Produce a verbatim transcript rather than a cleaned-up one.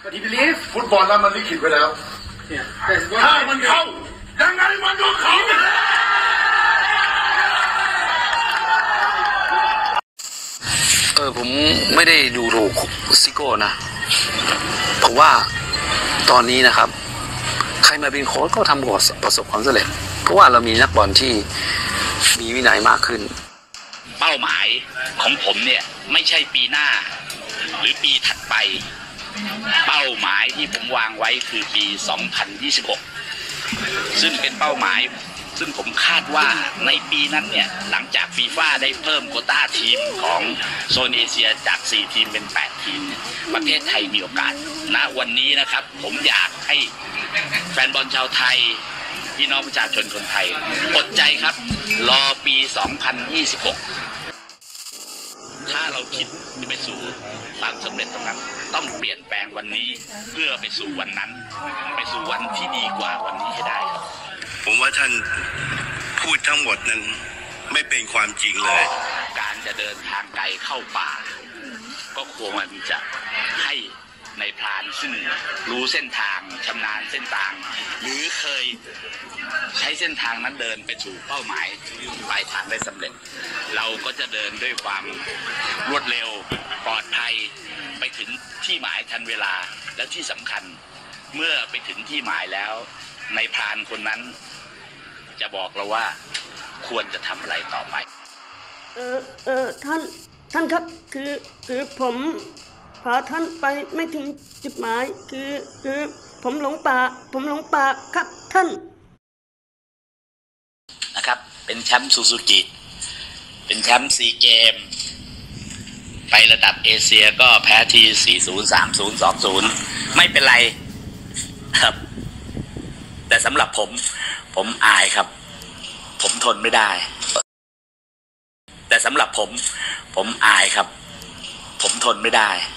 But he believes ฟุตบอลแล้วมันลิขิตไว้แล้ว yeah, that's what ถ้ามันเข้ายังไงมันก็เข้าเออผมไม่ได้ดูโรซิโก้นะเพราะว่าตอนนี้นะครับใครมาเป็นโค้ชก็ทำประสบความสำเร็จเพราะว่าเรามีนักบอลที่มีวินัยมากขึ้นเป้าหมายของผมเนี่ยไม่ใช่ปีหน้าหรือปีถัดไปเป้าหมายที่ผมวางไว้คือปีสองพันยี่สิบหกซึ่งเป็นเป้าหมายซึ่งผมคาดว่าในปีนั้นเนี่ยหลังจากฟีฟ่าได้เพิ่มโควต้าทีมของโซนเอเชียจากสี่ทีมเป็นแปดทีมประเทศไทยมีโอกาสณวันนี้นะครับผมอยากให้แฟนบอลชาวไทยพี่น้องประชาชนคนไทยอดใจครับรอปีสองพันยี่สิบหกถ้าเราคิดจะไปสู่ความสำเร็จตรงนั้นต้องเปลี่ยนแปลงวันนี้เพื่อไปสู่วันนั้นไปสู่วันที่ดีกว่าวันนี้ให้ได้ครับผมว่าท่านพูดทั้งหมดนั้นไม่เป็นความจริงเลยการจะเดินทางไกลเข้าป่าก็ควรจะให้ในพรานซึ่งรู้เส้นทางชำนาญเส้นทางหรือเคยใช้เส้นทางนั้นเดินไปสู่เป้าหมายปลายทางได้สำเร็จเราก็จะเดินด้วยความรวดเร็วปลอดภัยไปถึงที่หมายทันเวลาและที่สำคัญเมื่อไปถึงที่หมายแล้วในพรานคนนั้นจะบอกเราว่าควรจะทำอะไรต่อไปเออเออท่านท่านครับคือคือผมพาท่านไปไม่ถึงจุดหมายคือคือผมหลงป่าผมหลงป่าครับท่านนะครับเป็นแชมป์ซูซูกิเป็นแชมป์ซีเกมไประดับเอเชียก็แพ้ทีสี่ ศูนย์ สาม ศูนย์ สอง ศูนย์ไม่เป็นไรครับแต่สำหรับผมผมอายครับผมทนไม่ได้แต่สำหรับผมผมอายครับผมทนไม่ได้